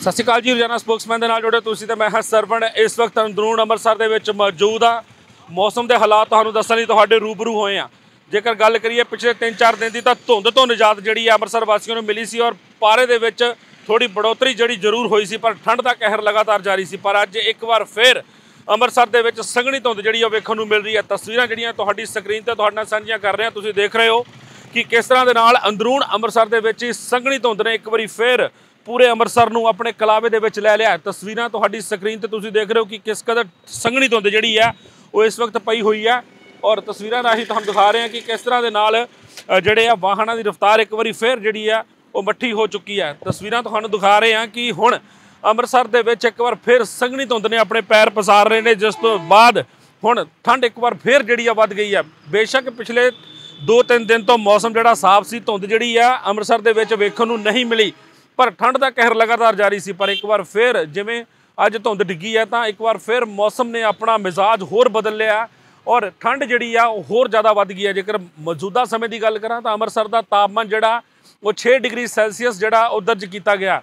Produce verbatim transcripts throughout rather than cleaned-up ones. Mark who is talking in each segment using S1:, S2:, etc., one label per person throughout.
S1: सत श्री अकाल जी। रोजाना स्पोक्समैन के नाल जुड़े तुसीं ते मैं हां सरवण। इस वक्त अंदरून अमृतसर दे विच मौजूद आ। मौसम के हालात तुहानूं दस्सण लई तुहाडे रूबरू होए आ। जेकर गल करिए पिछले तीन चार दिन की तो धुंध तो निजात जिहड़ी अमृतसर वासियों नूं मिली सी और पारे दे विच थोड़ी बढ़ोतरी जिहड़ी जरूर हुई सी, पर ठंड का कहर लगातार जारी सी। पर अज एक बार फिर अमृतसर दे विच संघनी धुंध जिहड़ी आ वेखण नूं मिल रही है। तस्वीरां जिहड़ियां तुहाडी स्क्रीन ते तुहाडे नाल सांझीआं कर रहे हैं। तुसीं देख रहे हो कि किस तरह दे नाल अंदरून अमृतसर दे विच संघनी धुंध ने एक बारी फिर पूरे अमृतसर नूं अपने कलावे दे विच लै लिया। तस्वीरां तुहाडी स्क्रीन ते तुसीं देख रहे हो कि किस कदर संघनी धुंध जिहड़ी है वो इस वक्त पई हुई है और तस्वीरां राही तुहानूं दिखा रहे हैं कि किस तरह दे नाल जिहड़े आ वाहनां दी रफ्तार एक बारी फिर जिहड़ी है वो मट्ठी हो चुकी है। तस्वीरां तुहानूं दिखा रहे हैं कि हुण अमृतसर दे विच एक बार फिर संघनी धुंध ने अपने पैर पसार रहे हैं, जिस तो बाद हुण ठंड एक बार फिर जिहड़ी वध गई है। बेशक पिछले दो तीन दिन तो मौसम जिहड़ा साफ सी, धुंध जिहड़ी है अमृतसर दे विच वेखण नूं नहीं मिली, पर ठंड का कहर लगातार जारी सी। पर एक बार फिर जिवें अज धुंध डिग्गी है तो एक बार फिर मौसम ने अपना मिजाज होर बदल लिया और ठंड जिहड़ी आ होर ज़्यादा वध गई है। जेकर मौजूदा समय की गल करा तो अमृतसर का तापमान जिहड़ा वो छे डिग्री सैल्सीयस जिहड़ा वो दर्ज किया गया।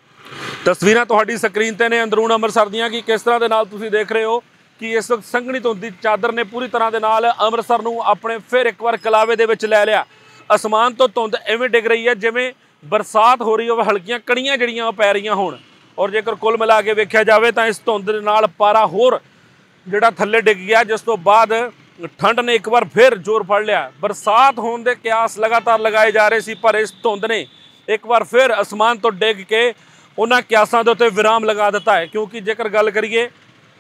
S1: तस्वीरां तुहाडी स्क्रीन ते ने अंदरून अमृतसर दियां कि किस तरह दे नाल तुसीं देख रहे हो कि इस वक्त संघनी धुंध की चादर ने पूरी तरह के नाल अमृतसर नूं अपने फिर एक बार कलावे दे विच लै लिया। आसमान तो धुंध इवें डिग रही है जिवें बरसात हो रही हो, हल्कियां कणियां जिहड़ियां पै रहीआं होण। और जेकर कुल मिला के वेख्या जाए तो इस धुंध दे नाल पारा होर जिहड़ा थल्ले डिग गया, जिस तो बाद ठंड ने एक बार फिर जोर फड़ लिया। बरसात होने के क्यास लगातार लगाए जा रहे सी, पर इस धुंध ने एक बार फिर आसमान तो डिग के उन्हां क्यासां दे उत्ते विराम लगा दिता है। क्योंकि जेकर गल करिए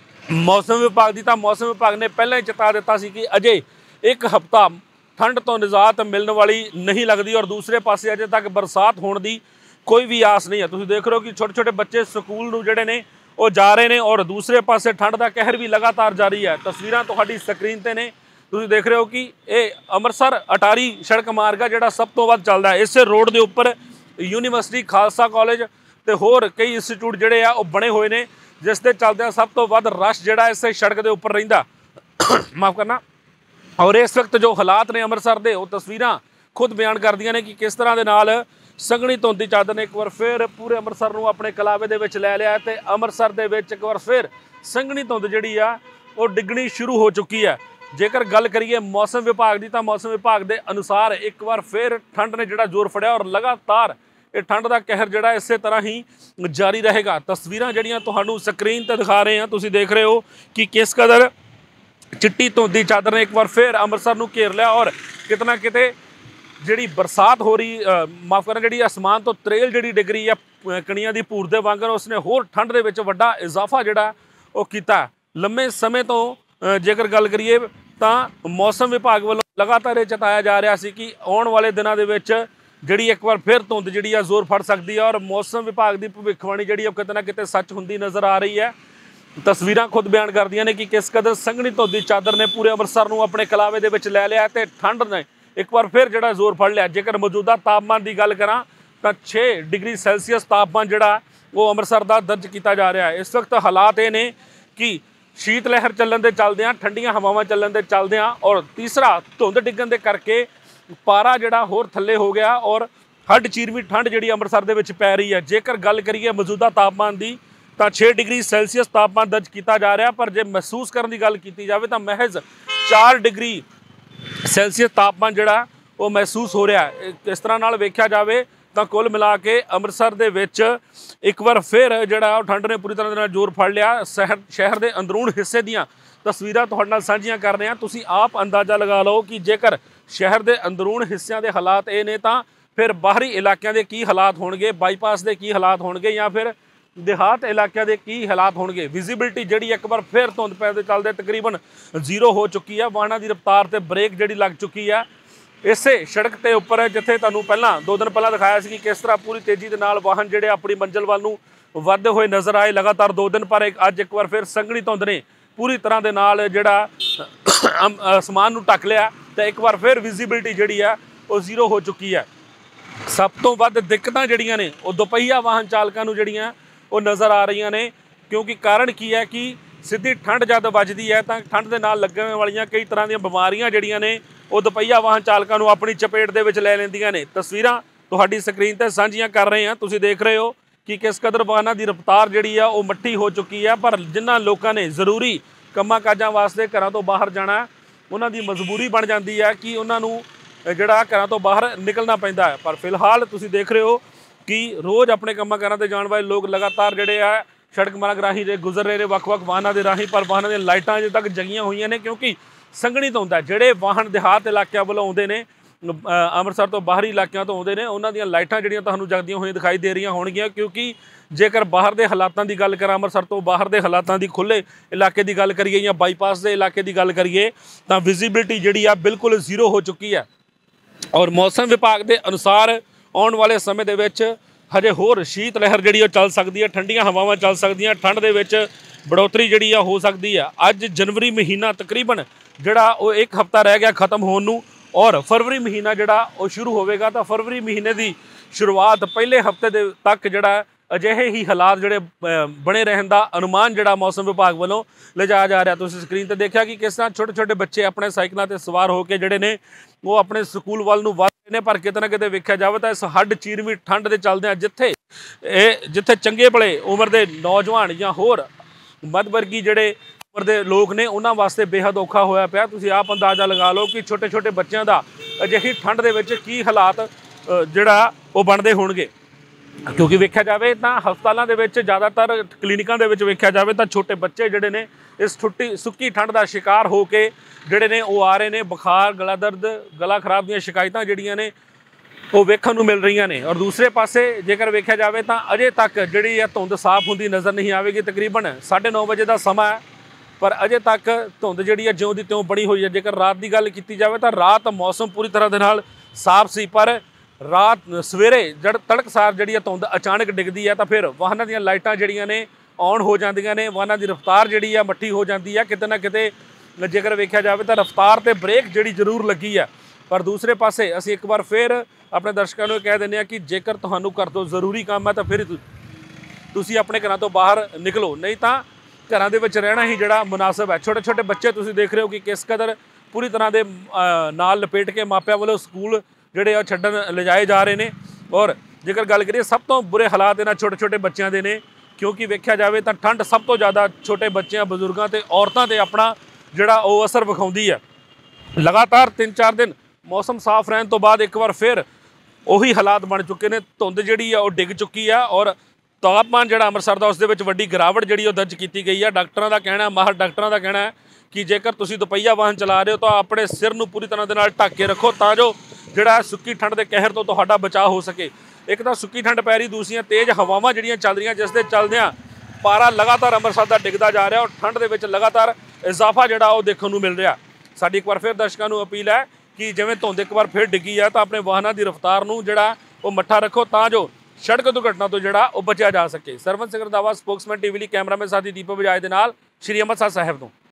S1: मौसम विभाग की, तो मौसम विभाग ने पहले ही चेता दिता सी कि अजे एक हफ्ता ठंड तो निजात मिलने वाली नहीं लगती और दूसरे पासे अजे तक बरसात होने की कोई भी आस नहीं है। तुसीं देख रहे हो कि छोटे छोटे बच्चे स्कूल नूं जिहड़े ने वो जा रहे हैं और दूसरे पासे ठंड का कहर भी लगातार जारी है। तस्वीरां तुहाडी स्क्रीन ते ने तुसीं देख रहे हो कि ये अमृतसर अटारी सड़क मार्ग है जिहड़ा सब तो वध चलदा है। इस रोड के उपर यूनीवर्सिटी खालसा कॉलेज ते होर कई इंस्टीट्यूट जिहड़े आ वो बने हुए हैं, जिस दे चलदे सब तो वध रश जिहड़ा इस सड़क के उपर रहिंदा माफ़ करना। और इस वक्त जो हालात ने अमृतसर के वो तस्वीरां खुद बयान करदियां ने कि किस तरह के नाल संघनी धुंध की चादर ने एक बार फिर पूरे अमृतसर नूं अपने कलावे दे विच लै लिया ते अमृतसर दे विच एक बार फिर संघनी धुंध जिहड़ी आ वो डिगनी शुरू हो चुकी है। जेकर गल करिए मौसम विभाग की, तो मौसम विभाग के अनुसार एक बार फिर ठंड ने जिहड़ा जोर फड़िया और लगातार ये ठंड का कहर जिहड़ा इस तरह ही जारी रहेगा। तस्वीरां जिहड़ियां तुहानूं स्क्रीन ते दिखा रहे हैं, तुसीं देख रहे हो कि किस कदर चिट्टी धुंध की चादर ने एक बार फिर अमृतसर नूं घेर लिया और कितना किते जिहड़ी बरसात हो रही माफ़ करना जिहड़ी आसमान तो त्रेल जिहड़ी डिग रही है कणियां दी भूर दे वांगर, उसने होर ठंड दे विच वड्डा इजाफा जिहड़ा वो कीता। लंबे समय तो जेकर गल करिए तो मौसम विभाग वालों लगातार चेताया जा रहा सी कि आने वाले दिनों के विच जिहड़ी एक बार फिर धुंध जिहड़ी आ जोर फड़ सकती है और मौसम विभाग की भविष्यवाणी जिहड़ी किते ना किते सच हुंदी नज़र आ रही है। तस्वीरां खुद बयान करदियां ने कि किस कदर संघनी धुंध की चादर ने पूरे अमृतसर नूं अपने कलावे दे विच लै लिया ते ठंड ने एक बार फिर जिहड़ा जोर फड़ लिया। जेकर मौजूदा तापमान की गल करा तो छे डिग्री सैल्सीयस तापमान जिहड़ा वो अमृतसर का दर्ज किया जा रहा है। इस वक्त हालात ये ने कि शीत लहर चलन के चलदियां, ठंडियां हवावां चलन के चलदियां और तीसरा धुंध डिगन के करके पारा जिहड़ा होर थल्ले हो गया और हड चीरवी ठंड जिहड़ी अमृतसर दे विच पै रही है। जेकर गल करिए मौजूदा तापमान की तो छे डिग्री सैल्सीयस तापमान दर्ज किया जा रहा, पर जे महसूस करने की गल की जाए तो महज चार डिग्री सैल्सीयस तापमान जिहड़ा वो महसूस हो रहा है। इस तरह नाल वेख्या जाए तो कुल मिला के अमृतसर दे विच एक बार फिर जिहड़ा ठंड ने पूरी तरह नाल जोर फड़ लिया। शहर शहर के अंदरून हिस्से दीयां तस्वीरां तुहाडे नाल साझीआं कर रहे हैं। तुसीं आप अंदाज़ा लगा लो कि जेकर शहर के अंदरून हिस्सों के हालात ये ने तो फिर बाहरी इलाकों के की हालात होणगे, बाईपास के की हालात होणगे या फिर देहात इलाकों के की हालात होणगे। विजिबिलिटी जिहड़ी एक बार फिर धुंध पैदे चलते तकरीबन जीरो हो चुकी है। वाहनों की रफ्तार ते ब्रेक जिहड़ी लग चुकी है इसे सड़क के उपर, जिथे तुहानूं पहलां दो दिन पहलां दिखाया सी कि किस तरह पूरी तेजी के नाल वाहन जिहड़े अपनी मंजिल वाल नूं वधदे होए नज़र आए लगातार दो दिन, पर एक अज एक बार फिर संघनी धुंध ने पूरी तरह के नाल जिहड़ा आसमान नूं ढक लिया तो एक बार फिर विजिबिलिटी जिहड़ी है वो जीरो हो चुकी है। सब तो वध दिक्कतां जिहड़ियां ने वो दोपहिया वाहन चालकां नूं जिहड़ियां वो नज़र आ रही ने। क्योंकि कारण की है कि सीधी ठंड जब वजदी है तो ठंड के नाल लगने वाली कई तरह दी बीमारियां जिहड़ियां ने वो दोपहिया वाहन चालकां नूं अपनी चपेट दे विच लै लैंदियां ने। तस्वीरां तुहाडी स्क्रीन ते साझीआं कर रहे हैं, तुसीं देख रहे हो कि किस कदर वाहनों की रफ्तार जिहड़ी आ वो मट्ठी हो चुकी है। पर जिन्हां लोगों ने जरूरी ਕੰਮਾਂ ਕਾਜਾਂ वास्ते घरों तो बाहर जाना उन्हां दी मजबूरी बन जाती है कि उन्हां नूं जिहड़ा घरों तो बाहर निकलना पैंदा है। पर फिलहाल तुसीं देख रहे हो कि रोज़ अपने ਕੰਮਾਂ ਕਾਰਾਂ ते जाण वाले लोग लगातार जिहड़े आ सड़क मार्ग राही दे गुजर रहे हैं ਵੱਖ-ਵੱਖ वाहनों के राही। पर वाहनों दी लाइटां अजे तक जगियां होईयां ने क्योंकि संघਣੀ तो ਹੁੰਦਾ ਜਿਹੜੇ वाहन देहात इलाकों ਵੱਲੋਂ ਆਉਂਦੇ ਨੇ ਅੰਮ੍ਰਿਤਸਰ ਤੋਂ ਬਾਹਰੀ ਇਲਾਕਿਆਂ ਤੋਂ ਆਉਂਦੇ ਨੇ ਉਹਨਾਂ ਦੀਆਂ ਲਾਈਟਾਂ ਜਿਹੜੀਆਂ ਤੁਹਾਨੂੰ ਜਗਦੀਆਂ ਹੋਈਆਂ ਦਿਖਾਈ ਦੇ ਰਹੀਆਂ ਹੋਣਗੀਆਂ। ਕਿਉਂਕਿ ਜੇਕਰ ਬਾਹਰ ਦੇ ਹਾਲਾਤਾਂ ਦੀ ਗੱਲ ਕਰਾਂ ਅੰਮ੍ਰਿਤਸਰ ਤੋਂ ਬਾਹਰ ਦੇ ਹਾਲਾਤਾਂ ਦੀ ਖੁੱਲੇ ਇਲਾਕੇ ਦੀ ਗੱਲ ਕਰੀਏ ਜਾਂ ਬਾਈਪਾਸ ਦੇ ਇਲਾਕੇ ਦੀ ਗੱਲ ਕਰੀਏ ਤਾਂ ਵਿਜ਼ਿਬਿਲਿਟੀ ਜਿਹੜੀ ਆ ਬਿਲਕੁਲ ਜ਼ੀਰੋ ਹੋ ਚੁੱਕੀ ਹੈ। ਔਰ ਮੌਸਮ ਵਿਭਾਗ ਦੇ ਅਨੁਸਾਰ ਆਉਣ ਵਾਲੇ ਸਮੇਂ ਦੇ ਵਿੱਚ ਹਜੇ ਹੋਰ ਸ਼ੀਤ ਲਹਿਰ ਜਿਹੜੀ ਉਹ ਚੱਲ ਸਕਦੀ ਹੈ, ਠੰਡੀਆਂ ਹਵਾਵਾਂ ਚੱਲ ਸਕਦੀਆਂ, ਠੰਡ ਦੇ ਵਿੱਚ बढ़ोतरी जी हो सकती है। अज जनवरी महीना तकरीबन जोड़ा वो एक हफ्ता रह गया खत्म होने नूं और फरवरी महीना जोड़ा वो शुरू होवेगा। तो फरवरी महीने की शुरुआत पहले हफ्ते दे तक जोड़ा अजिहे ही हालात जोड़े बने रहने का अनुमान जोड़ा मौसम विभाग वालों ले जाया जा रहा। तुसीं स्क्रीन पर देखा कि किस तरह छोटे छोटे बच्चे अपने साइकिलों पर सवार होकर जोड़े ने वो अपने स्कूल वाल नूं वध रहे ने। पर किते ना किते वेख्या जाए तो इस हड्ड चीरवी ठंड के चलदे जिथे जिथे चंगे भले उम्र के नौजवान या होर मध वर्गी जोड़े उम्र के लोग ने उन्होंने वास्ते बेहद औखा होया पिया। तुसीं आप अंदाज़ा लगा लो कि छोटे छोटे बच्चों का अजिही ठंड के विच की हालात जोड़ा वो बनते होणगे। क्योंकि वेख्या जाए तो हस्पतालों के विच ज़्यादातर क्लीनिकों के विच वेख्या जाए तो छोटे बच्चे जोड़े ने इस छुट्टी सुक्की ठंड का शिकार हो के जोड़े ने वो आ रहे हैं। बुखार, गला दर्द, गला खराब दी शिकायतां जिहड़ियां ने वो वेखण नूं मिल रही ने। और दूसरे पासे जेकर वेख्या जाए तो अजे तक जिहड़ी है धुंध साफ होंदी नज़र नहीं आएगी। तकरीबन साढ़े नौ बजे का समा है पर अजे तक धुंध जिहड़ी है ज्यों दी त्यों बनी हुई है। जेकर रात की गल की जाए तो रात मौसम पूरी तरह दे नाल साफ सी पर रात सवेरे जड़ तड़कसार जिहड़ी है धुंध अचानक डिगदी है तो फिर वाहनों दी लाइटां जिहड़ियां ने ऑन हो जांदियां ने, वाहनों की रफ्तार जिहड़ी है मट्ठी हो जाती है। किते ना किते जेकर वेख्या जाए तो रफ्तार ते ब्रेक जिहड़ी जरूर लगी है। पर दूसरे पासे असीं एक बार फिर अपने दर्शकों को कह दें कि जेकर तुहानूं घर तो जरूरी काम है तो फिर तुसीं अपने घरों तो बाहर निकलो, नहीं तो घरों दे विच रहना ही जिहड़ा मुनासिब है। छोटे छोटे बच्चे तुसीं देख रहे हो कि किस कदर पूरी तरह दे नाल लपेट के मापिਆਂ ਵੱਲੋਂ स्कूल जिहड़े आ छड्डण लिजाए जा रहे हैं। और जेकर गल करिए सब तो बुरे हालात इन्हां छोटे छोटे बच्चों के ने। क्योंकि वेख्या जाए तो ठंड सब तो ज़्यादा छोटे बच्चों, बजुर्गों ते औरतों ते अपना जिहड़ा वो असर विखाउंदी है। लगातार तीन चार दिन मौसम साफ रहने तो बाद एक बार फिर ਉਹੀ ਹਾਲਾਤ बन चुके हैं। धुंध जिहड़ी है वो डिग चुकी है और तापमान जिहड़ा ਅੰਮ੍ਰਿਤਸਰ ਦਾ ਉਸ ਦੇ ਵਿੱਚ ਵੱਡੀ ਗਿਰਾਵਟ ਜਿਹੜੀ ਉਹ ਦਰਜ ਕੀਤੀ ਗਈ ਹੈ। ਡਾਕਟਰਾਂ ਦਾ ਕਹਿਣਾ, ਮਾਹਰ ਡਾਕਟਰਾਂ ਦਾ ਕਹਿਣਾ ਹੈ ਕਿ ਜੇਕਰ ਤੁਸੀਂ ਦੁਪਹੀਆ ਵਾਹਨ ਚਲਾ ਰਹੇ ਹੋ ਤਾਂ ਆਪਣੇ ਸਿਰ ਨੂੰ ਪੂਰੀ ਤਰ੍ਹਾਂ ਦੇ ਨਾਲ ਢੱਕ ਕੇ ਰੱਖੋ ਤਾਂ ਜੋ ਜਿਹੜਾ ਸੁੱਕੀ ਠੰਡ ਦੇ ਕਹਿਰ ਤੋਂ ਤੁਹਾਡਾ ਬਚਾਅ ਹੋ ਸਕੇ। ਇੱਕ ਤਾਂ ਸੁੱਕੀ ਠੰਡ ਪੈ ਰਹੀ, ਦੂਸਰੀਆਂ ਤੇਜ਼ ਹਵਾਵਾਂ ਜਿਹੜੀਆਂ ਚੱਲ ਰਹੀਆਂ ਜਿਸ ਦੇ ਚੱਲਦਿਆਂ ਪਾਰਾ ਲਗਾਤਾਰ ਅੰਮ੍ਰਿਤਸਰ ਦਾ ਡਿੱਗਦਾ ਜਾ ਰਿਹਾ ਔਰ ਠੰਡ ਦੇ ਵਿੱਚ ਲਗਾਤਾਰ ਇਜ਼ਾਫਾ ਜਿਹੜਾ ਉਹ ਦੇਖਣ ਨੂੰ ਮਿਲ ਰਿਹਾ। ਸਾਡੀ ਇੱਕ ਵਾਰ ਫਿਰ ਦਰਸ਼ਕਾਂ ਨੂੰ ਅਪੀਲ ਹੈ कि जिवें धुंध एक बार फिर डिगी है तो अपने वाहनों की रफ्तार नूं जिहड़ा वो मट्ठा रखो तां जो सड़क दुर्घटना तो जिहड़ा वो बचिया जा सके। सरवण सिंह रंधावा, स्पोक्समैन टीवी ਲਈ कैमरामैन साथी दीपक बजाज दे नाल श्री ਅੰਮ੍ਰਿਤਸਰ साहिब तो।